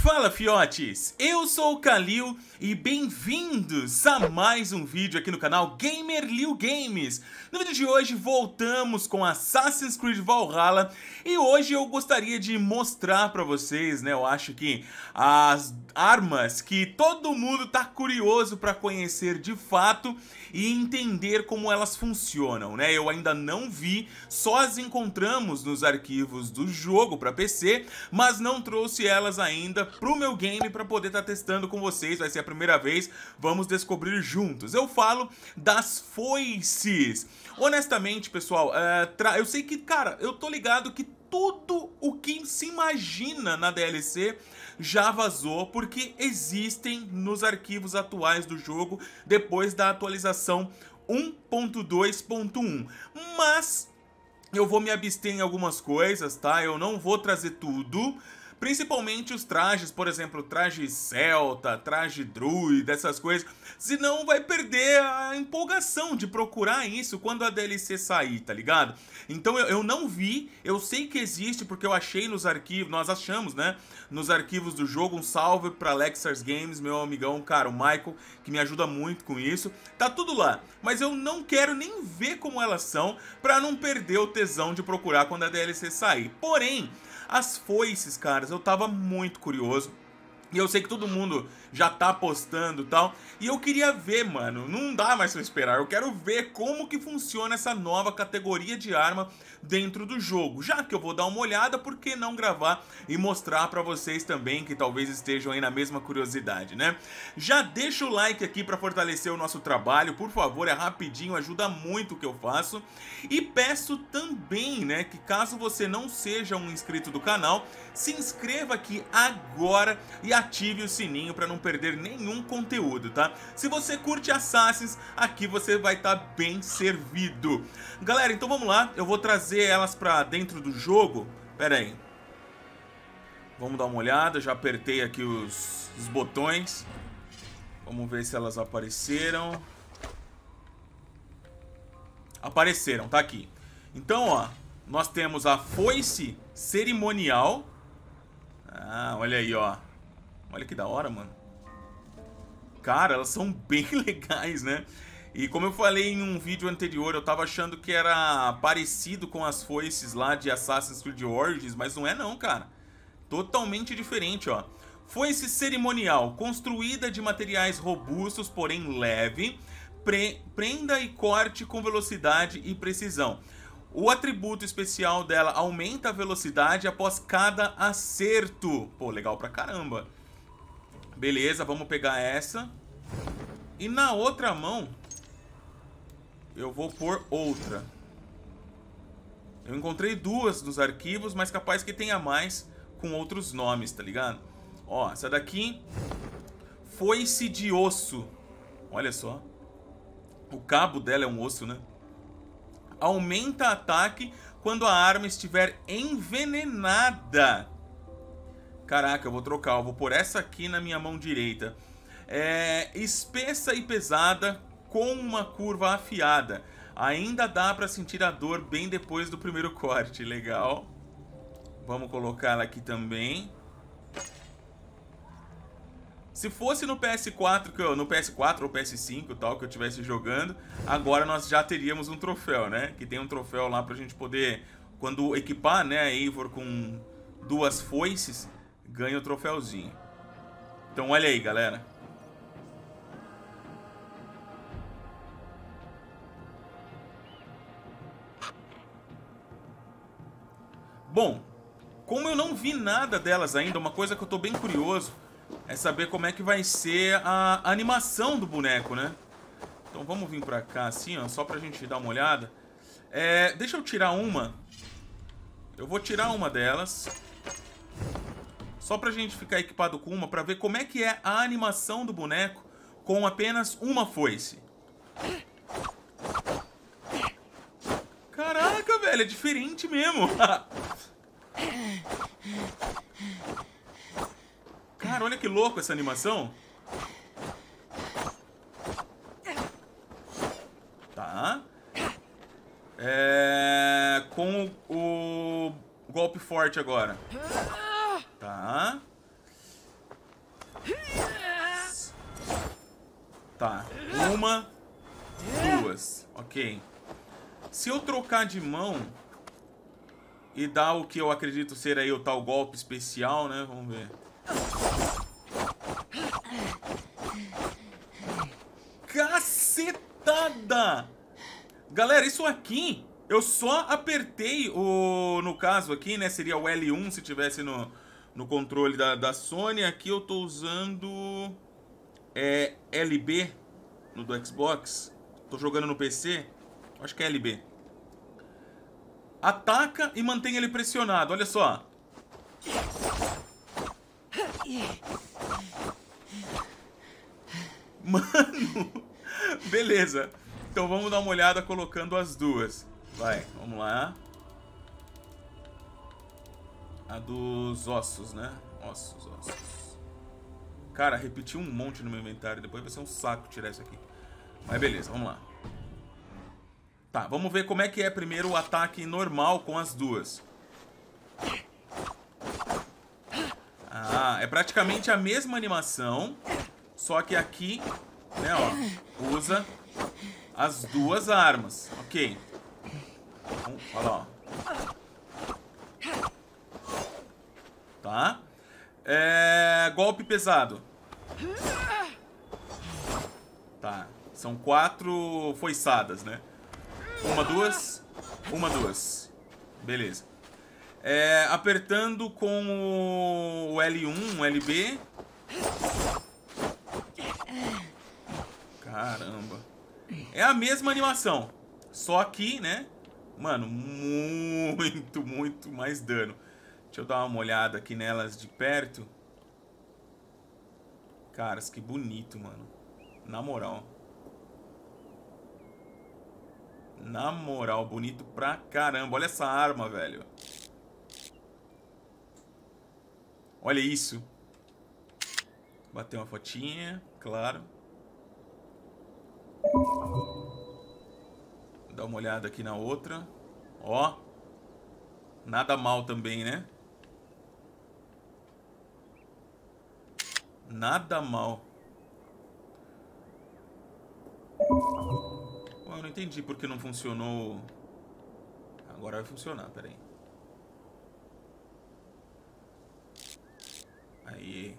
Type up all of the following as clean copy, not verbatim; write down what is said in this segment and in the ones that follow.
Fala fiotes, eu sou o Kalil e bem-vindos a mais um vídeo aqui no canal Gamer.Liu Games. No vídeo de hoje voltamos com Assassin's Creed Valhalla e hoje eu gostaria de mostrar pra vocês, né, eu acho que as armas que todo mundo tá curioso pra conhecer de fato e entender como elas funcionam, né? Eu ainda não vi, só as encontramos nos arquivos do jogo pra PC, mas não trouxe elas ainda pro meu game para poder estar testando com vocês. Vai ser a primeira vez, vamos descobrir juntos. Eu falo das foices. Honestamente, pessoal, eu sei que, cara, eu tô ligado que tudo o que se imagina na DLC já vazou, porque existem nos arquivos atuais do jogo depois da atualização 1.2.1. Mas eu vou me abster em algumas coisas, tá? Eu não vou trazer tudo. Principalmente os trajes, por exemplo, traje celta, traje druida, essas coisas. Senão vai perder a empolgação de procurar isso quando a DLC sair, tá ligado? Então eu não vi, eu sei que existe porque eu achei nos arquivos, nós achamos, né? Nos arquivos do jogo, um salve pra Lexars Games, meu amigão, cara, o Michael, que me ajuda muito com isso. Tá tudo lá, mas eu não quero nem ver como elas são pra não perder o tesão de procurar quando a DLC sair. Porém, as foices, caras, eu tava muito curioso. E eu sei que todo mundo já tá postando e tal. E eu queria ver, mano, não dá mais pra esperar. Eu quero ver como que funciona essa nova categoria de arma dentro do jogo. Já que eu vou dar uma olhada, por que não gravar e mostrar pra vocês também, que talvez estejam aí na mesma curiosidade, né? Já deixa o like aqui pra fortalecer o nosso trabalho, por favor, é rapidinho, ajuda muito o que eu faço. E peço também, né, que caso você não seja um inscrito do canal, se inscreva aqui agora e ative o sininho para não perder nenhum conteúdo, tá? Se você curte Assassins, aqui você vai estar bem servido. Galera, então vamos lá, eu vou trazer elas para dentro do jogo. Pera aí. Vamos dar uma olhada, já apertei aqui os botões. Vamos ver se elas apareceram. Apareceram, tá aqui. Então, ó, nós temos a foice cerimonial. Ah, olha aí, ó. Olha que da hora, mano. Cara, elas são bem legais, né? E como eu falei em um vídeo anterior, eu tava achando que era parecido com as foices lá de Assassin's Creed Origins, mas não é não, cara. Totalmente diferente, ó. Foice cerimonial, construída de materiais robustos, porém leve. Prenda e corte com velocidade e precisão. O atributo especial dela aumenta a velocidade após cada acerto. Pô, legal pra caramba. Beleza, vamos pegar essa. E na outra mão eu vou pôr outra. Eu encontrei duas nos arquivos, mas capaz que tenha mais com outros nomes, tá ligado? Ó, essa daqui, foice de osso. Olha só. O cabo dela é um osso, né? Aumenta ataque quando a arma estiver envenenada. Caraca, eu vou trocar. Eu vou pôr essa aqui na minha mão direita. Espessa e pesada com uma curva afiada. Ainda dá pra sentir a dor bem depois do primeiro corte. Legal. Vamos colocar ela aqui também. Se fosse no PS4, no PS4 ou PS5 tal, que eu estivesse jogando, agora nós já teríamos um troféu, né? Que tem um troféu lá pra gente poder, quando equipar, né, a Eivor com duas foices, ganha o troféuzinho. Então olha aí, galera. Bom, como eu não vi nada delas ainda, uma coisa que eu tô bem curioso é saber como é que vai ser a animação do boneco, né? Então vamos vir pra cá assim, ó, só pra gente dar uma olhada. Deixa eu tirar uma. Eu vou tirar uma delas. Só pra gente ficar equipado com uma, pra ver como é que é a animação do boneco com apenas uma foice. Caraca, velho, é diferente mesmo. Cara, olha que louco essa animação. Tá. Com o golpe forte agora. Tá. Uma, duas. Ok. Se eu trocar de mão e dar o que eu acredito ser aí o tal golpe especial, né? Vamos ver. Cacetada! Galera, isso aqui, eu só apertei o... No caso aqui, né? Seria o L1 se tivesse no controle da Sony. Aqui eu tô usando LB no do Xbox. Tô jogando no PC. Acho que é LB. Ataca e mantém ele pressionado, olha só. Mano, beleza. Então vamos dar uma olhada colocando as duas. Vai, vamos lá. A dos ossos, né? Ossos. Cara, repeti um monte no meu inventário. Depois vai ser um saco tirar isso aqui. Mas beleza, vamos lá. Tá, vamos ver como é que é primeiro o ataque normal com as duas. Ah, é praticamente a mesma animação, só que aqui, né, ó, usa as duas armas. Ok. Olha lá, ó. Tá. Golpe pesado. Tá. São 4 foiçadas, né? Uma, duas. Beleza. Apertando com o L1, o LB. Caramba. É a mesma animação. Só que, né? Mano, muito mais dano. Deixa eu dar uma olhada aqui nelas de perto. Caras, que bonito, mano. Na moral. Na moral, bonito pra caramba. Olha essa arma, velho. Olha isso. Bater uma fotinha, claro. Dá uma olhada aqui na outra. Ó. Nada mal também, né? Nada mal. Eu não entendi porque não funcionou. Agora vai funcionar, peraí. Aí.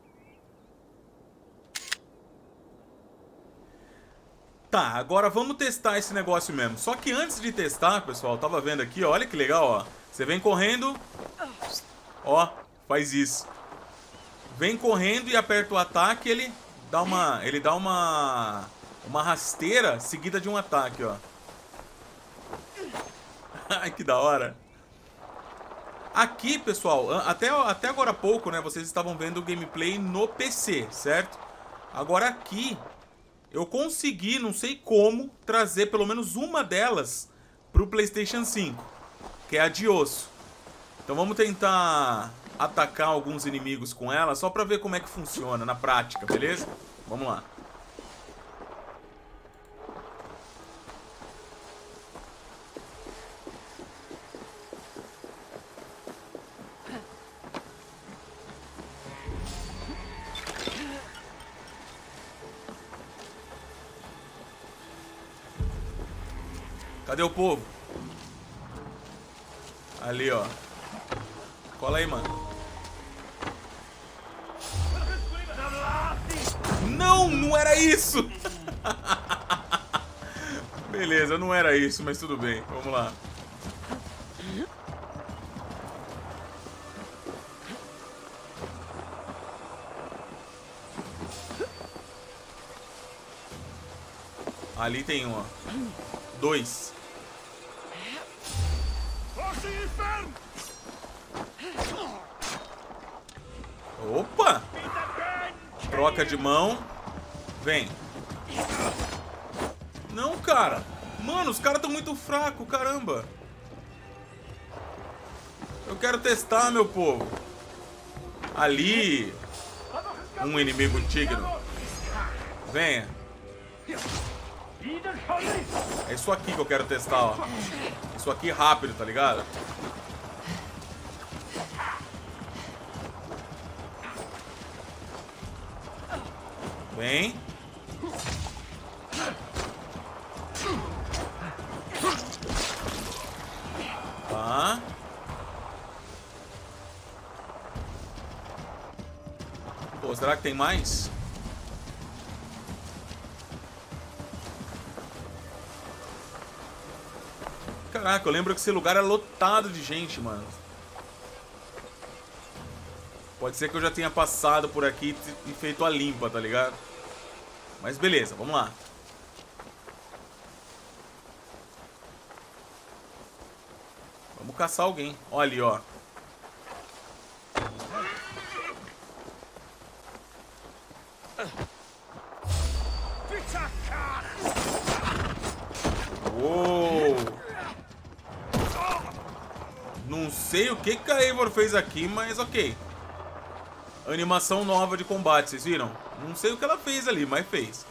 Tá, agora vamos testar esse negócio mesmo. Só que antes de testar, pessoal, eu tava vendo aqui, ó, olha que legal, ó. Você vem correndo, ó, faz isso. Vem correndo e aperta o ataque, ele dá uma rasteira seguida de um ataque, ó. Ai, que da hora. Aqui, pessoal, até agora há pouco, né, vocês estavam vendo o gameplay no PC, certo? Agora aqui, eu consegui, não sei como, trazer pelo menos uma delas pro PlayStation 5, que é a de osso. Então vamos tentar atacar alguns inimigos com ela, só pra ver como é que funciona na prática, beleza? Vamos lá. Cadê o povo? Ali, ó. Cola aí, mano. Não era isso! Beleza, não era isso, mas tudo bem. Vamos lá. Ali tem um, ó. 2. Opa! Troca de mão. Vem. Não, cara. Mano, os caras estão muito fracos, caramba. Eu quero testar, meu povo. Ali. Um inimigo digno. Venha. É isso aqui que eu quero testar, ó. Isso aqui rápido, tá ligado? Vem. Pô, será que tem mais? Caraca, eu lembro que esse lugar é lotado de gente, mano. Pode ser que eu já tenha passado por aqui e feito a limpa, tá ligado? Mas beleza, vamos lá. Vamos caçar alguém. Olha ali, ó. Uou. Não sei o que a Eivor fez aqui, mas ok. Animação nova de combate, vocês viram? Não sei o que ela fez ali, mas fez.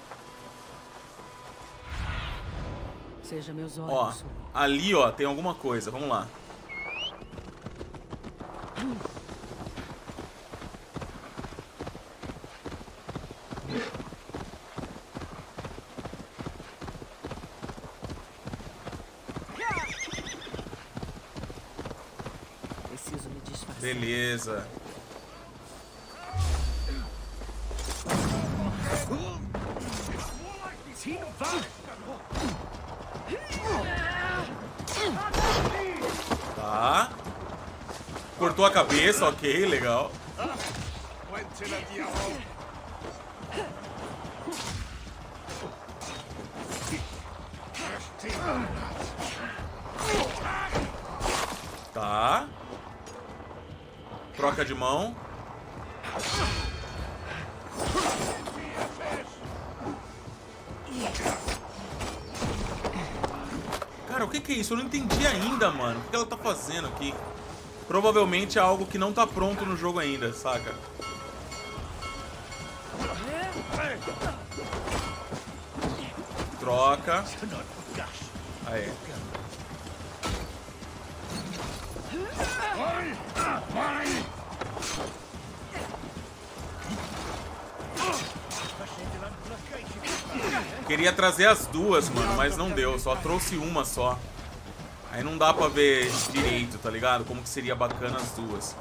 Seja meus olhos. Ó, ali, ó, tem alguma coisa. Vamos lá. Preciso me disfarçar. Beleza. Tá. Cortou a cabeça, ok, legal. Tá. Troca de mão. Cara, o que é isso? Eu não entendi ainda, mano. O que ela tá fazendo aqui? Provavelmente é algo que não tá pronto no jogo ainda, saca? Troca. Aí. Queria trazer as duas, mano, mas não deu. Só trouxe uma só. Aí não dá pra ver direito, tá ligado? Como que seria bacana as duas.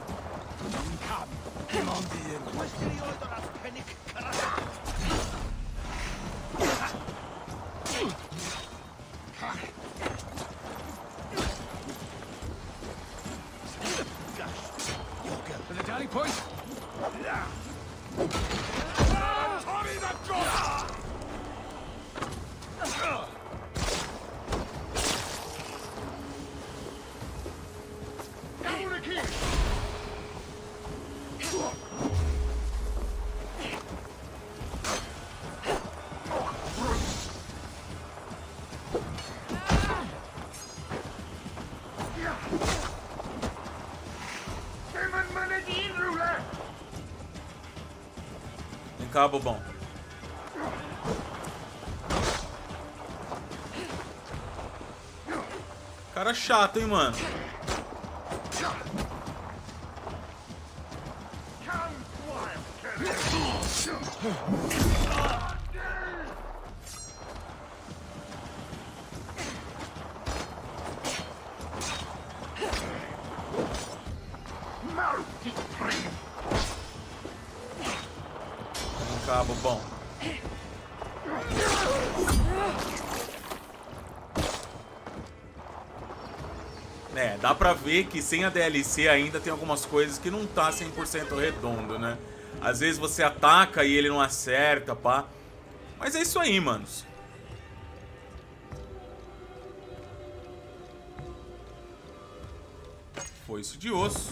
Cabo bom. Cara chato, hein, mano. Cabo bom. É, dá pra ver que sem a DLC ainda tem algumas coisas que não tá 100% redondo, né? Às vezes você ataca e ele não acerta, pá. Mas é isso aí, manos. Foice de osso.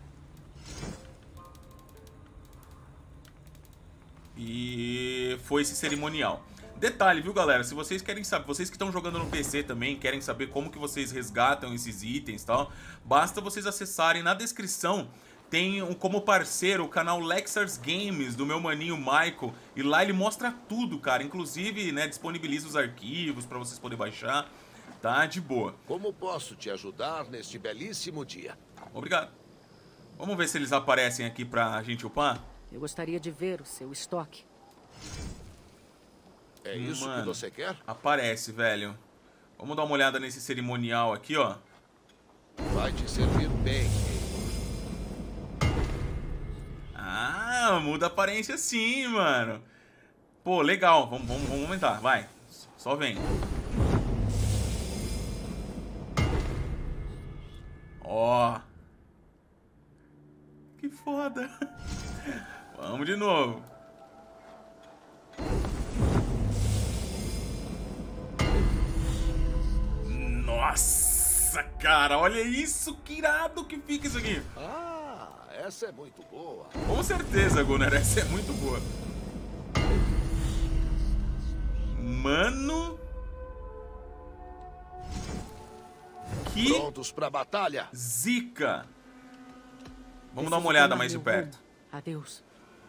E foice cerimonial. Detalhe, viu, galera? Se vocês querem saber, vocês que estão jogando no PC também, querem saber como que vocês resgatam esses itens e tal, basta vocês acessarem na descrição. Tem como parceiro o canal Lexars Games, do meu maninho Michael. E lá ele mostra tudo, cara. Inclusive, né, disponibiliza os arquivos pra vocês poderem baixar. Tá de boa. Como posso te ajudar neste belíssimo dia? Obrigado. Vamos ver se eles aparecem aqui pra gente upar. Eu gostaria de ver o seu estoque. É isso que você quer? Aparece, velho. Vamos dar uma olhada nesse cerimonial aqui, ó. Vai te servir bem. Ah, muda a aparência sim, mano. Pô, legal. Vamos aumentar, vai. Só vem. Ó. Que foda. Vamos de novo. Nossa, cara, olha isso, que irado que fica isso aqui. Ah, essa é muito boa. Com certeza, Gunnar, essa é muito boa. Mano. Que Prontos pra batalha. zica. Vamos dar uma olhada mais de perto. Adeus.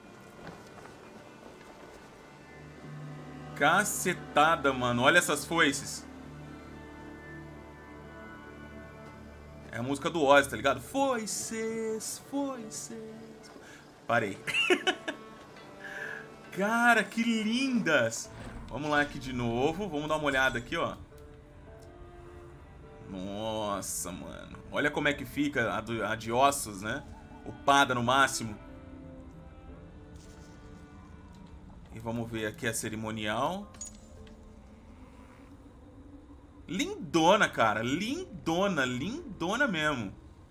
Cacetada, mano. Olha essas foices. É a música do Ozzy, tá ligado? Foices, foices. Parei. Cara, que lindas. Vamos lá aqui de novo. Vamos dar uma olhada aqui, ó. Nossa, mano. Olha como é que fica a de ossos, né? Upada no máximo. E vamos ver aqui a cerimonial. Lindona, cara. Lindona, lindona mesmo.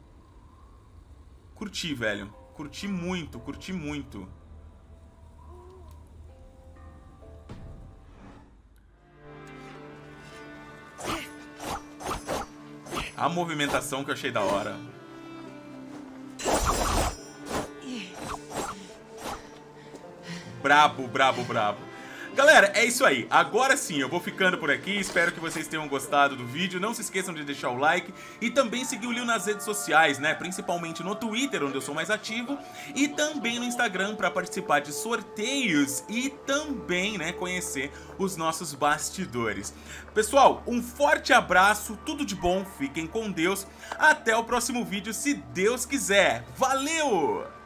Curti, velho. Curti muito, curti muito. A movimentação que eu achei da hora. Brabo, brabo, brabo. Galera, é isso aí. Agora sim, eu vou ficando por aqui. Espero que vocês tenham gostado do vídeo. Não se esqueçam de deixar o like e também seguir o Leo nas redes sociais, né? Principalmente no Twitter, onde eu sou mais ativo, e também no Instagram para participar de sorteios e também, né, conhecer os nossos bastidores. Pessoal, um forte abraço, tudo de bom, fiquem com Deus. Até o próximo vídeo, se Deus quiser. Valeu!